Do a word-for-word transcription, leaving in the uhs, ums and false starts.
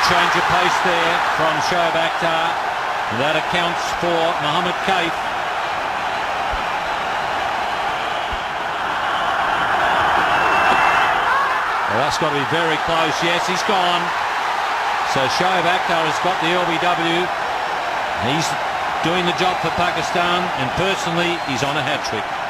change of pace there from Shoaib Akhtar. That accounts for Mohammed Kaif. Well, that's got to be very close. Yes, he's gone. So Shoaib Akhtar has got the L B W. He's doing the job for Pakistan, and personally, he's on a hat-trick.